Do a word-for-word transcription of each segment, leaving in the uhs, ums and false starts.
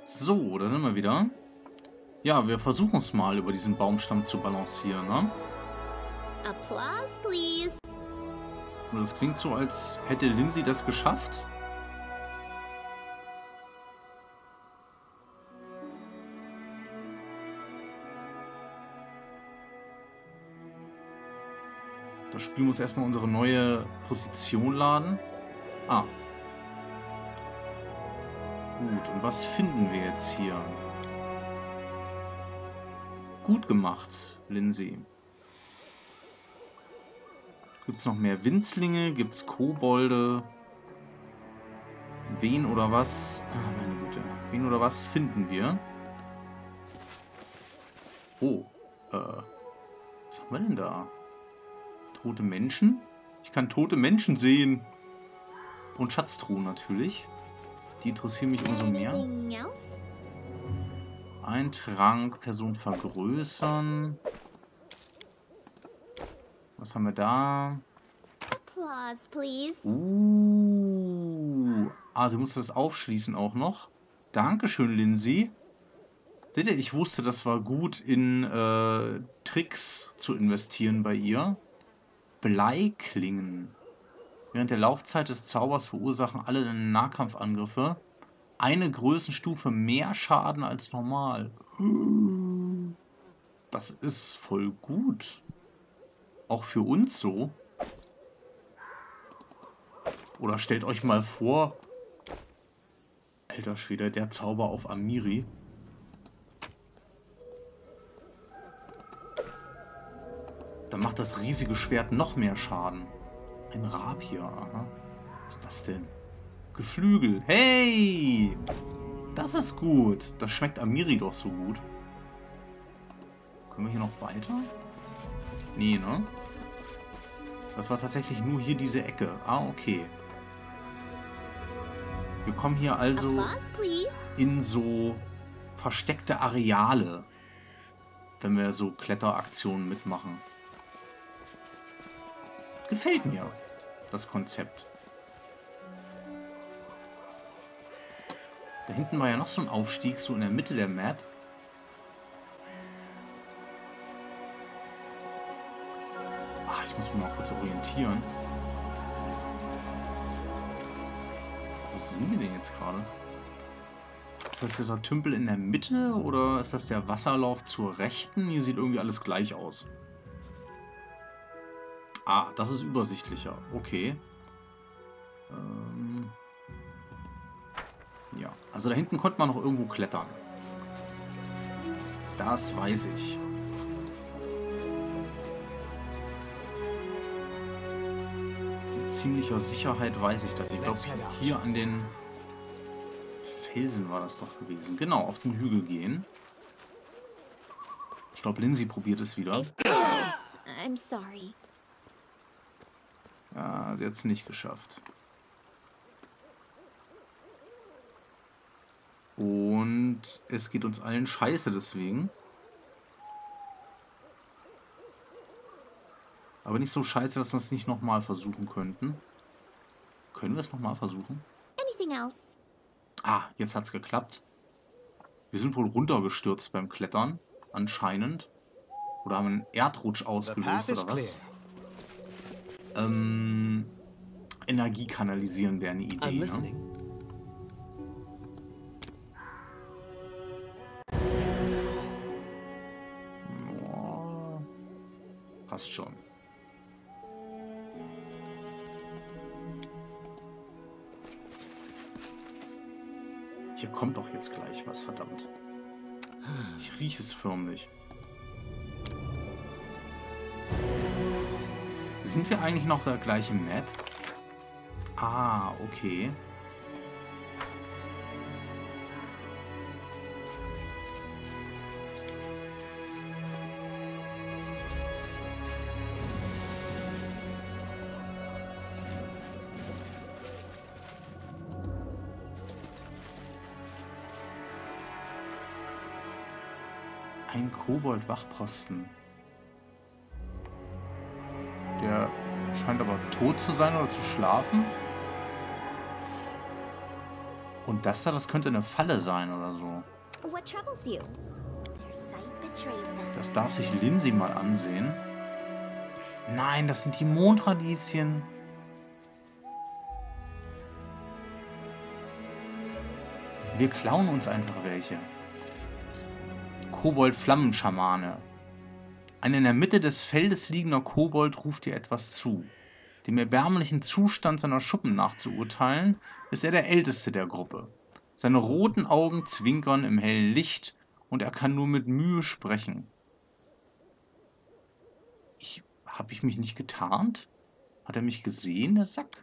So, da sind wir wieder. Ja, wir versuchen es mal, über diesen Baumstamm zu balancieren, ne? Applause, please. Und das klingt so, als hätte Lindsay das geschafft. Das Spiel muss erstmal unsere neue Position laden. Ah. Gut, und was finden wir jetzt hier? Gut gemacht, Lindsay. Gibt es noch mehr Winzlinge? Gibt es Kobolde? Wen oder was? Ah, meine Güte. Wen oder was finden wir? Oh. Äh. Was haben wir denn da? Tote Menschen? Ich kann tote Menschen sehen. Und Schatztruhen natürlich. Die interessieren mich umso mehr. Anything else? Ein Trank, Person vergrößern. Was haben wir da? Applause, please. Uh. Ah, sie musste das aufschließen auch noch. Dankeschön, Lindsay. Seht ihr, ich wusste, das war gut, in äh, Tricks zu investieren bei ihr. Bleiklingen. Während der Laufzeit des Zaubers verursachen alle Nahkampfangriffe eine Größenstufe mehr Schaden als normal. Das ist voll gut. Auch für uns so. Oder stellt euch mal vor, alter Schwede, der Zauber auf Amiri. Dann macht das riesige Schwert noch mehr Schaden. Ein Rapier, aha. Was ist das denn? Geflügel. Hey! Das ist gut. Das schmeckt Amiri doch so gut. Können wir hier noch weiter? Nee, ne? Das war tatsächlich nur hier diese Ecke. Ah, okay. Wir kommen hier also Applause, please. in so versteckte Areale, wenn wir so Kletteraktionen mitmachen. Gefällt mir das Konzept. Da hinten war ja noch so ein Aufstieg, so in der Mitte der Map. Ach, ich muss mich mal kurz orientieren. Wo sind wir denn jetzt gerade? Ist das dieser Tümpel in der Mitte oder ist das der Wasserlauf zur Rechten? Hier sieht irgendwie alles gleich aus. Ah, das ist übersichtlicher. Okay. Ähm ja, also da hinten konnte man noch irgendwo klettern. Das weiß ich. Mit ziemlicher Sicherheit weiß ich das. Ich glaube, hier an den Felsen war das doch gewesen. Genau, auf den Hügel gehen. Ich glaube, Lindsay probiert es wieder. I'm sorry. Ja, sie hat es nicht geschafft. Und es geht uns allen scheiße deswegen. Aber nicht so scheiße, dass wir es nicht nochmal versuchen könnten. Können wir es nochmal versuchen? Anything else? Ah, jetzt hat es geklappt. Wir sind wohl runtergestürzt beim Klettern, anscheinend. Oder haben einen Erdrutsch ausgelöst, oder was? Ähm, Energie kanalisieren wäre eine Idee, ne? Oh, passt schon. Hier kommt doch jetzt gleich was, verdammt. Ich rieche es förmlich. Sind wir eigentlich noch der gleichen Map? Ah, okay. Ein Kobold-Wachposten. Der scheint aber tot zu sein oder zu schlafen. Und das da, das könnte eine Falle sein oder so. What troubles you? Their sight betrays them. Das darf sich Lindsay mal ansehen. Nein, das sind die Mondradieschen. Wir klauen uns einfach welche. Kobold-Flammenschamane. Ein in der Mitte des Feldes liegender Kobold ruft dir etwas zu. Dem erbärmlichen Zustand seiner Schuppen nachzuurteilen, ist er der älteste der Gruppe. Seine roten Augen zwinkern im hellen Licht und er kann nur mit Mühe sprechen. Ich, hab ich mich nicht getarnt? Hat er mich gesehen, der Sack?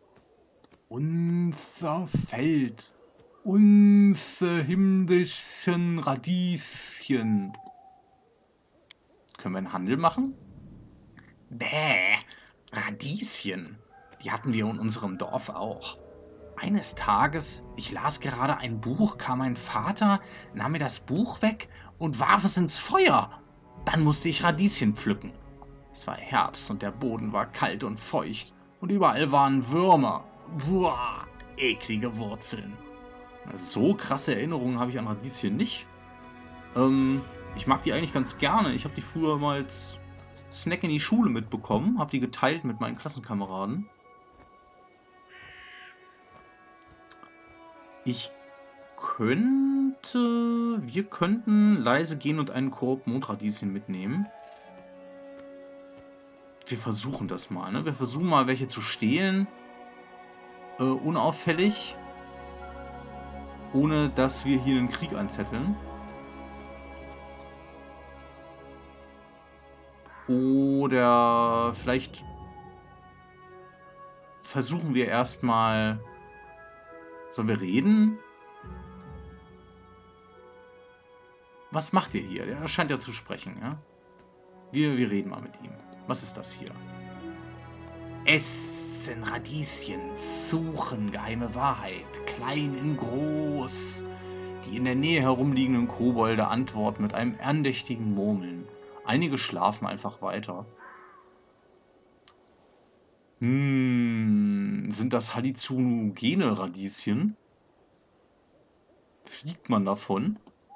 Unser Feld, unser himmlischen Radieschen. Können wir einen Handel machen? Bäh, Radieschen. Die hatten wir in unserem Dorf auch. Eines Tages, ich las gerade ein Buch, kam mein Vater, nahm mir das Buch weg und warf es ins Feuer. Dann musste ich Radieschen pflücken. Es war Herbst und der Boden war kalt und feucht und überall waren Würmer. Buah, eklige Wurzeln. So krasse Erinnerungen habe ich an Radieschen nicht. Ähm, ich mag die eigentlich ganz gerne. Ich habe die früher mal als Snack in die Schule mitbekommen, habe die geteilt mit meinen Klassenkameraden. Ich könnte... Wir könnten leise gehen und einen Korb Mondradieschen mitnehmen. Wir versuchen das mal, ne? Wir versuchen mal, welche zu stehlen. Äh, unauffällig. Ohne, dass wir hier einen Krieg anzetteln. Oder vielleicht versuchen wir erstmal... Sollen wir reden? Was macht ihr hier? Der scheint ja zu sprechen, ja? Wir, wir reden mal mit ihm. Was ist das hier? Essen Radieschen, suchen geheime Wahrheit, klein in groß. Die in der Nähe herumliegenden Kobolde antworten mit einem andächtigen Murmeln. Einige schlafen einfach weiter. Hm, sind das halluzinogene Radieschen? Fliegt man davon?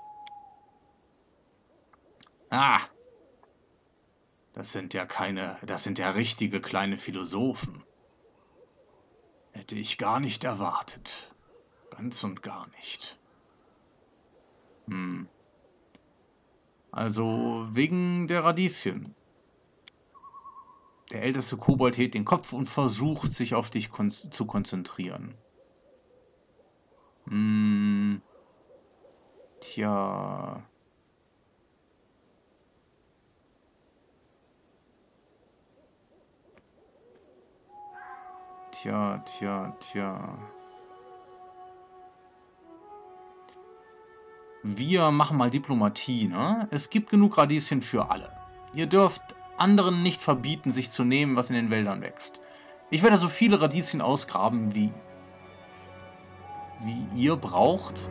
Ah! Das sind ja keine, das sind ja richtige kleine Philosophen. Hätte ich gar nicht erwartet. Ganz und gar nicht. Hm. Also wegen der Radieschen. Der älteste Kobold hebt den Kopf und versucht, sich auf dich kon zu konzentrieren. Hm. Tja. Tja, tja, tja. Wir machen mal Diplomatie, ne? Es gibt genug Radieschen für alle. Ihr dürft anderen nicht verbieten, sich zu nehmen, was in den Wäldern wächst. Ich werde so viele Radieschen ausgraben, wie, wie ihr braucht.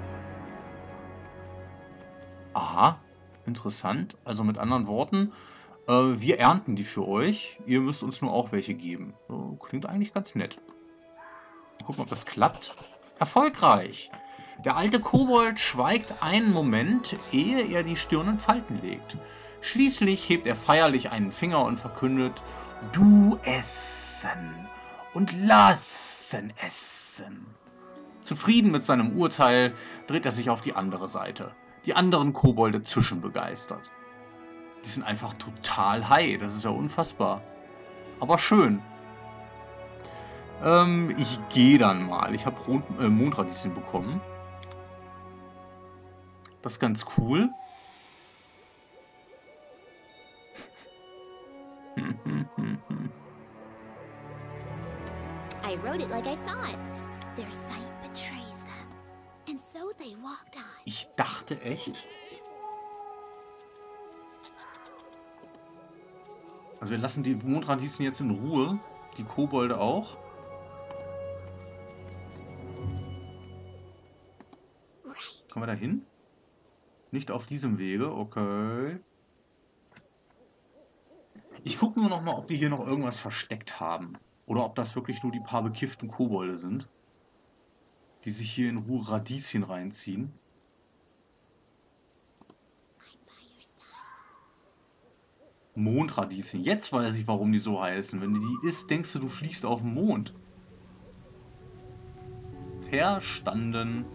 Aha, interessant. Also mit anderen Worten, äh, wir ernten die für euch. Ihr müsst uns nur auch welche geben. So, klingt eigentlich ganz nett. Mal gucken, ob das klappt. Erfolgreich! Der alte Kobold schweigt einen Moment, ehe er die Stirn in Falten legt. Schließlich hebt er feierlich einen Finger und verkündet: Du essen und lassen essen. Zufrieden mit seinem Urteil dreht er sich auf die andere Seite. Die anderen Kobolde zischen begeistert. Die sind einfach total high, das ist ja unfassbar. Aber schön. Ähm, ich gehe dann mal. Ich habe äh, Mondradieschen bekommen. Das ist ganz cool. I wrote it like I saw it. Their sight betrays them. And so they walked on. Ich dachte echt. Also wir lassen die Mondradieschen jetzt in Ruhe. Die Kobolde auch. Kommen wir da hin? Nicht auf diesem Wege, okay. Ich gucke nur noch mal, ob die hier noch irgendwas versteckt haben. Oder ob das wirklich nur die paar bekifften Kobolde sind. die sich hier in Ruhe Radieschen reinziehen. Mondradieschen. Jetzt weiß ich, warum die so heißen. Wenn du die isst, denkst du, du fliegst auf den Mond. Verstanden.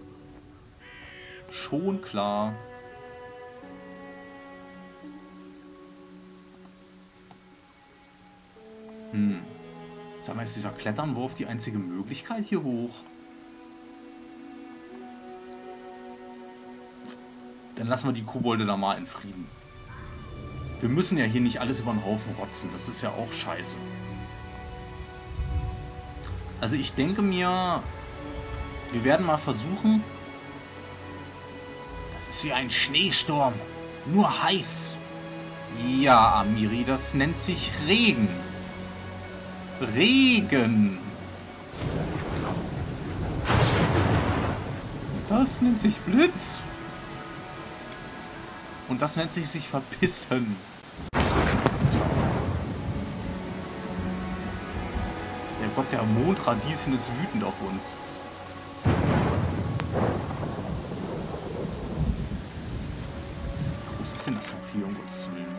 Schon klar. Hm. Sag mal, ist dieser Kletternwurf die einzige Möglichkeit hier hoch? Dann lassen wir die Kobolde da mal in Frieden. Wir müssen ja hier nicht alles über den Haufen rotzen. Das ist ja auch scheiße. Also ich denke mir, wir werden mal versuchen. Das ist wie ein Schneesturm. Nur heiß. Ja, Amiri, das nennt sich Regen. Regen. Das nennt sich Blitz. Und das nennt sich sich verpissen. Der Gott der Mondradieschen ist wütend auf uns. Was ist denn das noch hier, um Gottes Willen?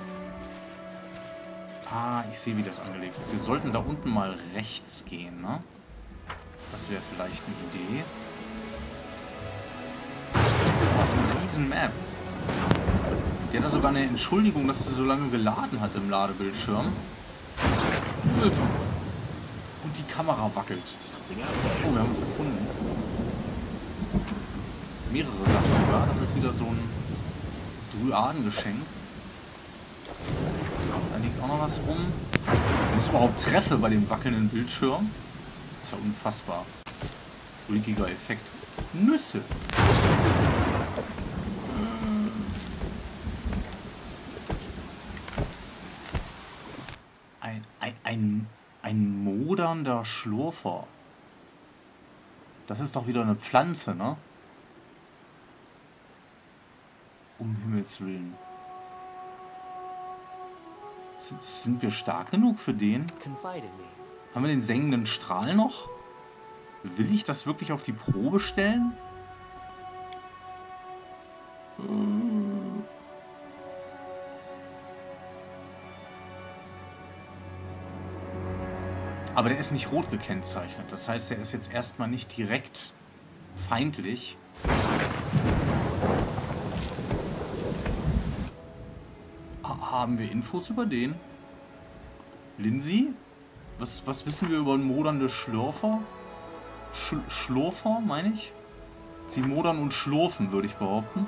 Ah, ich sehe, wie das angelegt ist. Wir sollten da unten mal rechts gehen, ne? Das wäre vielleicht eine Idee. Oh, ist eine riesen Map. Die hat da sogar eine Entschuldigung, dass sie so lange geladen hat im Ladebildschirm. Alter. Und die Kamera wackelt. Oh, wir haben es gefunden. Mehrere Sachen sogar. Das ist wieder so ein Dryadengeschenk. Da liegt auch noch was rum. Wenn ich es überhaupt treffe bei dem wackelnden Bildschirm. Das ist ja unfassbar. Freakiger Effekt. Nüsse. Ein, ein, ein, ein modernder Schlurfer. Das ist doch wieder eine Pflanze, ne? Um Himmels Willen. Sind, sind wir stark genug für den? Haben wir den sengenden Strahl noch? Will ich das wirklich auf die Probe stellen? Aber der ist nicht rot gekennzeichnet. Das heißt, er ist jetzt erstmal nicht direkt feindlich. Haben wir Infos über den? Lindsay? Was, was wissen wir über modernde Schlurfer? Sch Schlurfer, meine ich? Sie modern und schlurfen, würde ich behaupten.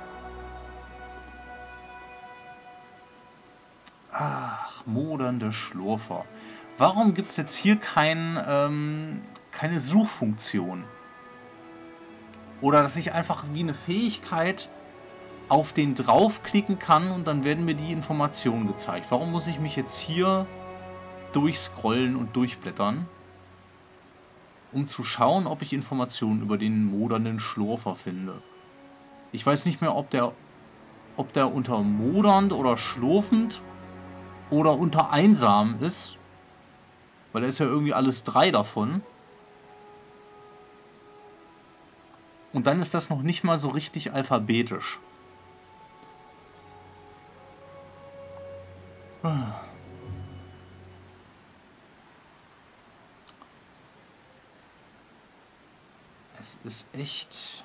Ach, modernde Schlurfer. Warum gibt es jetzt hier kein, ähm, keine Suchfunktion? Oder dass ich einfach wie eine Fähigkeit auf den draufklicken kann und dann werden mir die Informationen gezeigt. Warum muss ich mich jetzt hier durchscrollen und durchblättern, um zu schauen, ob ich Informationen über den modernen Schlurfer finde? Ich weiß nicht mehr, ob der, ob der unter modernd oder schlurfend oder unter einsam ist, weil da ist ja irgendwie alles drei davon. Und dann ist das noch nicht mal so richtig alphabetisch. Es ist echt...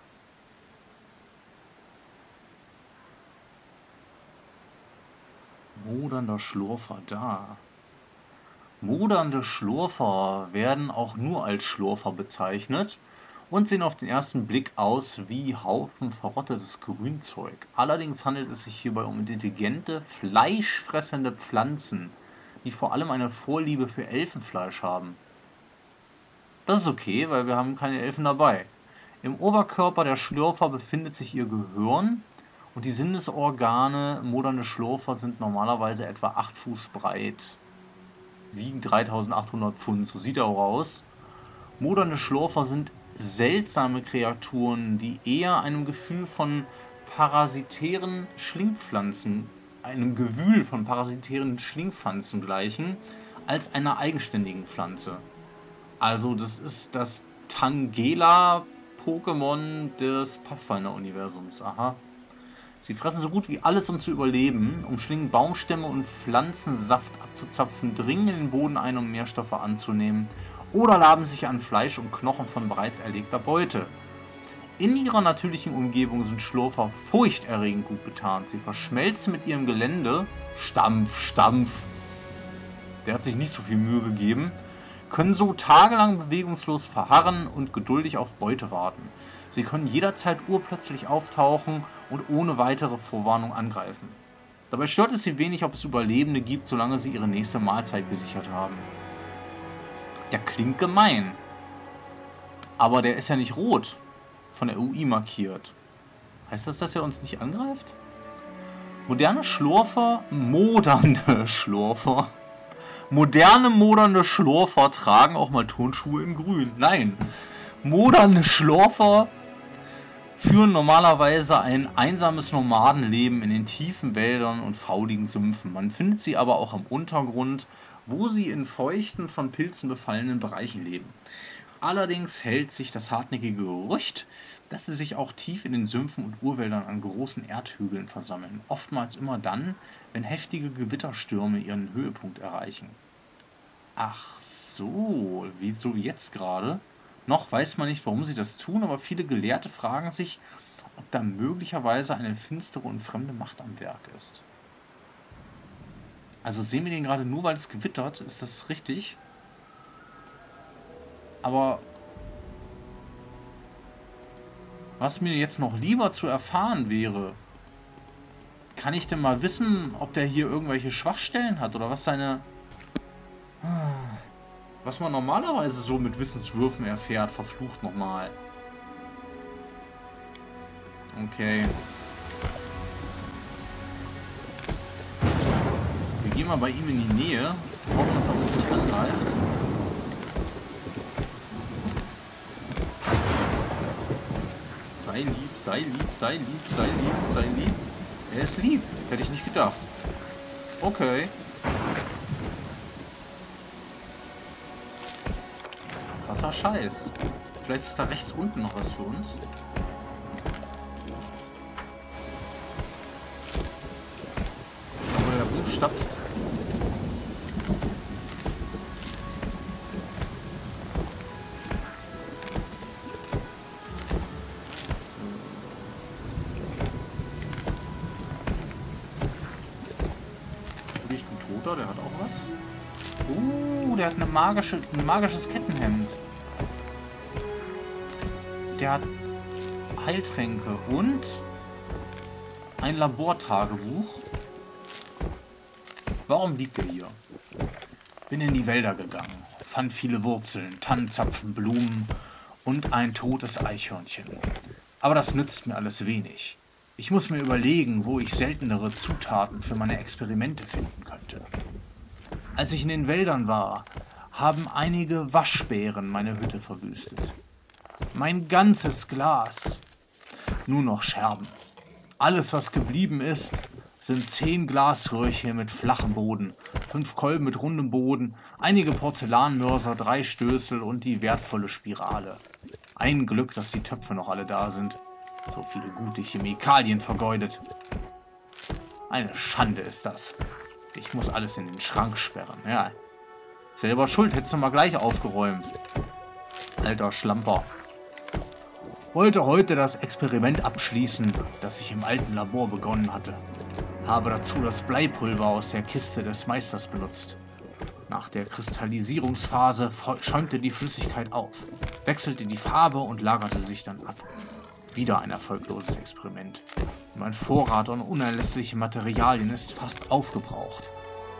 Modernder Schlurfer da. Modernde Schlurfer werden auch nur als Schlurfer bezeichnet und sehen auf den ersten Blick aus wie Haufen verrottetes Grünzeug. Allerdings handelt es sich hierbei um intelligente, fleischfressende Pflanzen, die vor allem eine Vorliebe für Elfenfleisch haben. Das ist okay, weil wir haben keine Elfen dabei. Im Oberkörper der Schlurfer befindet sich ihr Gehirn und die Sinnesorgane. Moderne Schlurfer sind normalerweise etwa acht Fuß breit, wiegen dreitausendachthundert Pfund, so sieht er auch aus. Moderne Schlurfer sind seltsame Kreaturen, die eher einem Gefühl von parasitären Schlingpflanzen, einem Gewühl von parasitären Schlingpflanzen gleichen, als einer eigenständigen Pflanze. Also das ist das Tangela-Pokémon des Pathfinder-Universums. Aha. Sie fressen so gut wie alles, um zu überleben, umschlingen Baumstämme und Pflanzensaft abzuzapfen, dringen in den Boden ein, um Nährstoffe anzunehmen, oder laben sich an Fleisch und Knochen von bereits erlegter Beute. In ihrer natürlichen Umgebung sind Schlurfer furchterregend gut getarnt. Sie verschmelzen mit ihrem Gelände, Stampf, Stampf, der hat sich nicht so viel Mühe gegeben, können so tagelang bewegungslos verharren und geduldig auf Beute warten. Sie können jederzeit urplötzlich auftauchen und ohne weitere Vorwarnung angreifen. Dabei stört es sie wenig, ob es Überlebende gibt, solange sie ihre nächste Mahlzeit gesichert haben. Der klingt gemein. Aber der ist ja nicht rot von der U I markiert. Heißt das, dass er uns nicht angreift? Moderne Schlurfer, modernde Schlurfer, moderne modernde Schlurfer tragen auch mal Turnschuhe in grün. Nein, moderne Schlurfer führen normalerweise ein einsames Nomadenleben in den tiefen Wäldern und fauligen Sümpfen. Man findet sie aber auch am Untergrund, wo sie in feuchten, von Pilzen befallenen Bereichen leben. Allerdings hält sich das hartnäckige Gerücht, dass sie sich auch tief in den Sümpfen und Urwäldern an großen Erdhügeln versammeln. Oftmals immer dann, wenn heftige Gewitterstürme ihren Höhepunkt erreichen. Ach so, wie so wie jetzt gerade. Noch weiß man nicht, warum sie das tun, aber viele Gelehrte fragen sich, ob da möglicherweise eine finstere und fremde Macht am Werk ist. Also sehen wir den gerade nur, weil es gewittert, ist das richtig? Aber was mir jetzt noch lieber zu erfahren wäre, kann ich denn mal wissen, ob der hier irgendwelche Schwachstellen hat oder was seine... Was man normalerweise so mit Wissenswürfen erfährt, verflucht nochmal. Okay. Wir gehen mal bei ihm in die Nähe. Hoffen, dass er uns nicht angreift. Sei lieb, sei lieb, sei lieb, sei lieb, sei lieb. Er ist lieb. Hätte ich nicht gedacht. Okay. Krasser Scheiß. Vielleicht ist da rechts unten noch was für uns. Aber der Buch stapft. Liegt ein Toter, der hat auch was. Uh, der hat eine magische, ein magisches Kettenhemd. Der hat Heiltränke und ein Labortagebuch. Warum liegt er hier? Bin in die Wälder gegangen, fand viele Wurzeln, Tannenzapfen, Blumen und ein totes Eichhörnchen. Aber das nützt mir alles wenig. Ich muss mir überlegen, wo ich seltenere Zutaten für meine Experimente finden könnte. Als ich in den Wäldern war, haben einige Waschbären meine Hütte verwüstet. Mein ganzes Glas. Nur noch Scherben. Alles, was geblieben ist, sind zehn Glasröhrchen mit flachem Boden, fünf Kolben mit rundem Boden, einige Porzellanmörser, drei Stößel und die wertvolle Spirale. Ein Glück, dass die Töpfe noch alle da sind. So viele gute Chemikalien vergeudet. Eine Schande ist das. Ich muss alles in den Schrank sperren. Ja. Selber schuld, hättest du mal gleich aufgeräumt. Alter Schlamper. Wollte heute das Experiment abschließen, das ich im alten Labor begonnen hatte. Habe dazu das Bleipulver aus der Kiste des Meisters benutzt. Nach der Kristallisierungsphase schäumte die Flüssigkeit auf, wechselte die Farbe und lagerte sich dann ab. Wieder ein erfolgloses Experiment. Mein Vorrat an unerlässlichen Materialien ist fast aufgebraucht.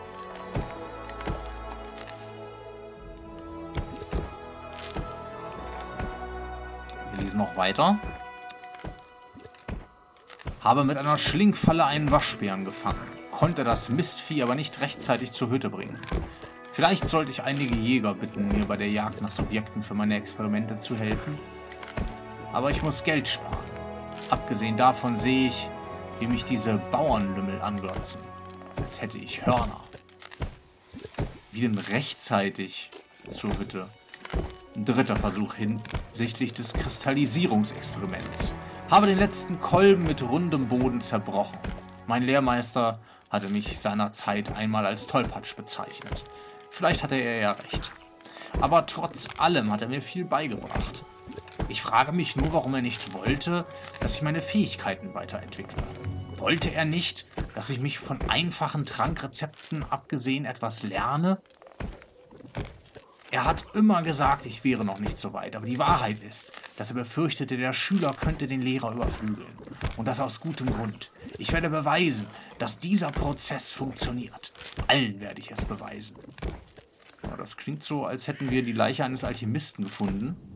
Wir lesen noch weiter. Habe mit einer Schlingfalle einen Waschbären gefangen, konnte das Mistvieh aber nicht rechtzeitig zur Hütte bringen. Vielleicht sollte ich einige Jäger bitten, mir bei der Jagd nach Subjekten für meine Experimente zu helfen. Aber ich muss Geld sparen. Abgesehen davon sehe ich, wie mich diese Bauernlümmel anglotzen. Als hätte ich Hörner. Wie denn rechtzeitig zur Hütte? Dritter Versuch hinsichtlich des Kristallisierungsexperiments. Habe den letzten Kolben mit rundem Boden zerbrochen. Mein Lehrmeister hatte mich seinerzeit einmal als Tollpatsch bezeichnet. Vielleicht hatte er ja recht. Aber trotz allem hat er mir viel beigebracht. Ich frage mich nur, warum er nicht wollte, dass ich meine Fähigkeiten weiterentwickle. Wollte er nicht, dass ich mich von einfachen Trankrezepten abgesehen etwas lerne? Er hat immer gesagt, ich wäre noch nicht so weit, aber die Wahrheit ist, dass er befürchtete, der Schüler könnte den Lehrer überflügeln. Und das aus gutem Grund. Ich werde beweisen, dass dieser Prozess funktioniert. Allen werde ich es beweisen. Ja, das klingt so, als hätten wir die Leiche eines Alchemisten gefunden.